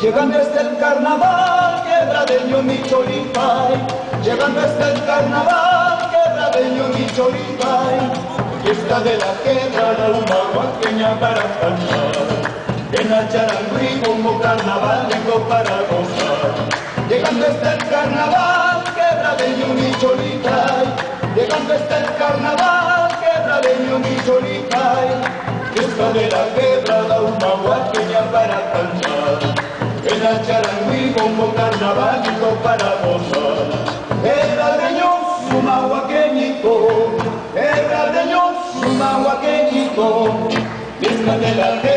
Llegando está el carnaval, quebradeño mi choripay. Llegando está el carnaval, quebradeño mi choripay. Fiesta de la quebrada, una huaqueña para cantar. En la charangüí como carnaval vengo para gozar. Llegando está el carnaval, quebradeño mi choripay. Llegando está el carnaval, quebradeño mi choripay. Fiesta de la quebrada, una huaqueña para cantar. En la charangüí como carnaval vengo para gozar. Quebradeño, suma huaqueñito. Quebradeño, suma huaqueñito. Fiesta de la quebrada.